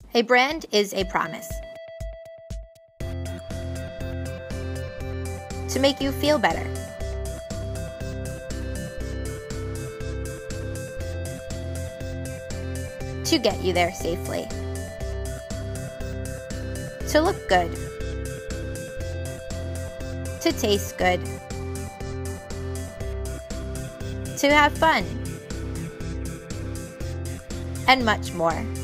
A brand is a promise to make you feel better, to get you there safely, to look good, to taste good, to have fun, and much more.